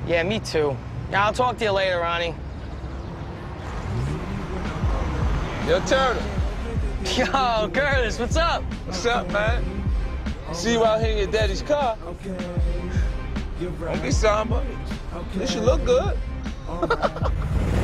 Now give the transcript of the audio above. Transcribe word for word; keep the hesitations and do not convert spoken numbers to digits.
Yeah, me too. Yeah, I'll talk to you later, Ronnie. Yo, Turner. Yo, Curtis, what's up? What's up, man? See you out here in your daddy's car. Don't be somber. This should look good.